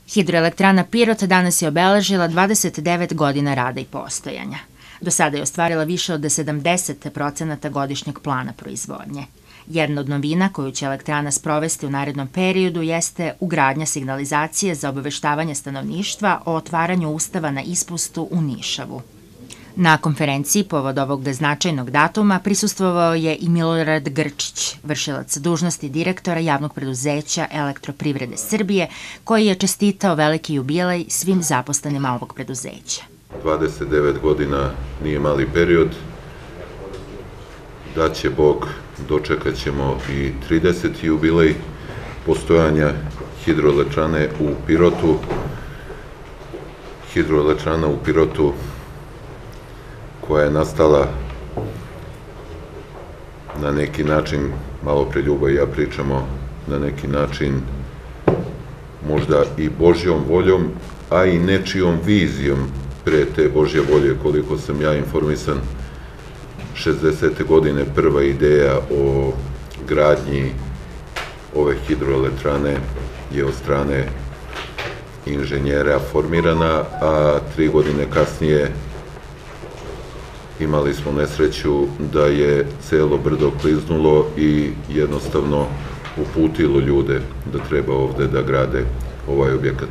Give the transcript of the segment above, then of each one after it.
Hidroelektrana Pirot danas je obeležila 29 godina rada i postojanja. Do sada je ostvarila više od 70% godišnjeg plana proizvodnje. Jedna od novina koju će elektrana sprovesti u narednom periodu jeste ugradnja signalizacije za obaveštavanje stanovništva o otvaranju ustava na ispustu u Nišavu. Na konferenciji povod ovog značajnog datuma prisustvovao je i Milorad Grčić, vršilac dužnosti direktora javnog preduzeća Elektroprivrede Srbije, koji je čestitao veliki jubilej svim zaposlenima ovog preduzeća. 29 godina nije mali period, da će Bog, dočekat ćemo i 30. jubilej postojanja hidroelektrane u Pirotu. Hidroelektrana u Pirotu koja je nastala na neki način, malo pre Ljuba i ja pričamo, na neki način možda i Božjom voljom, a i nečijom vizijom pre te Božje volje, koliko sam ja informisan. 60. godine prva ideja o gradnji ove hidroelektrane je od strane inženjera formirana, a 3 godine kasnije imali smo nesreću da je celo brdo kliznulo i jednostavno uputilo ljude da treba ovde da grade ovaj objekat.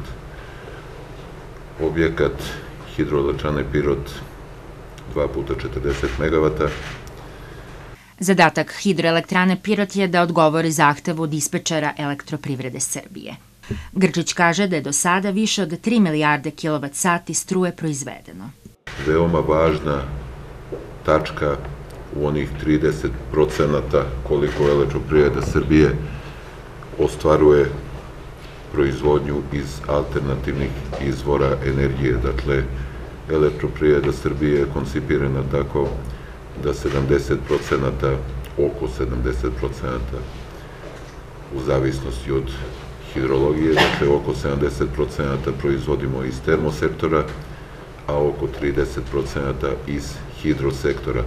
Objekat hidroelektrane Pirot 2 puta 40 megavata. Zadatak hidroelektrane Pirot je da odgovori zahtevu dispečera Elektroprivrede Srbije. Grčić kaže da je do sada više od 3 milijarde kilovat-sati struje proizvedeno. Veoma važna tačka u onih 30% koliko Elektroprivreda Srbije ostvaruje proizvodnju iz alternativnih izvora energije. Dakle, Elektroprivreda Srbije je koncipirana tako da 70%, oko 70%, u zavisnosti od hidrologije, dakle oko 70% proizvodimo iz termosektora, a oko 30% iz hidrosektora.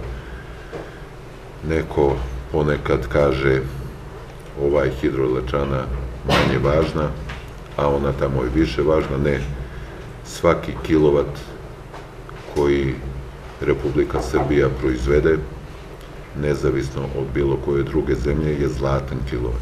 Neko ponekad kaže ova je hidroelektrana manje važna, a ona tamo je više važna. Ne, svaki kilovat koji Republika Srbija proizvede, nezavisno od bilo koje druge zemlje, je zlatan kilovat.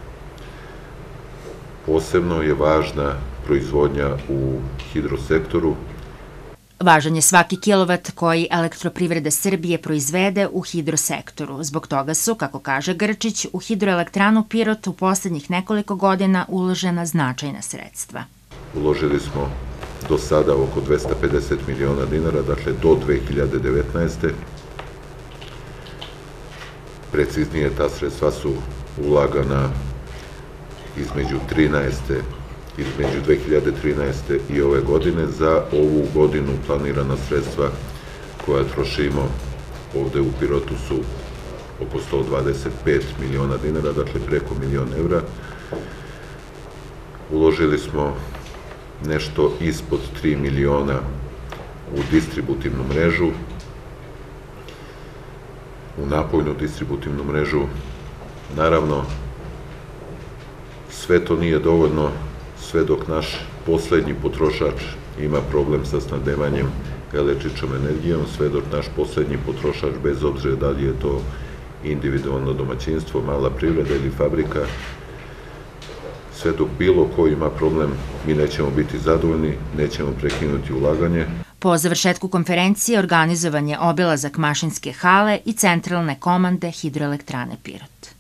Posebno je važna proizvodnja u hidrosektoru. Važan je svaki kilovat koji Elektroprivreda Srbije proizvede u hidrosektoru. Zbog toga su, kako kaže Grčić, u hidroelektranu Pirot u poslednjih nekoliko godina uložena značajna sredstva. Uložili smo do sada oko 250 miliona dinara, dakle do 2019. Preciznije, ta sredstva su ulagana između 2013. i ove godine. Za ovu godinu planirana sredstva koja trošimo ovde u Pirotu su oko 125 miliona dinara, dakle preko €1.000.000. Uložili smo nešto ispod 3 miliona u distributivnu mrežu, u napojnu distributivnu mrežu. Naravno, sve to nije dovoljno, sve dok naš poslednji potrošač ima problem sa snabdevanjem električnom energijom, sve dok naš poslednji potrošač, bez obzira da li je to individualno domaćinstvo, mala privreda ili fabrika, sve dok bilo ko ima problem, mi nećemo biti zadovoljni, nećemo prekinuti ulaganje. Po završetku konferencije organizovan je obilazak mašinske hale i centralne komande hidroelektrane Pirot.